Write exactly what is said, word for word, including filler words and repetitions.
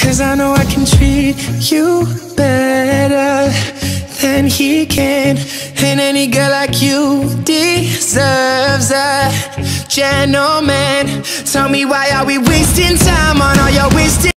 Cause I know I can treat you better than he can. And any girl like you deserves a gentleman. Tell me, why are we wasting time on all your wasted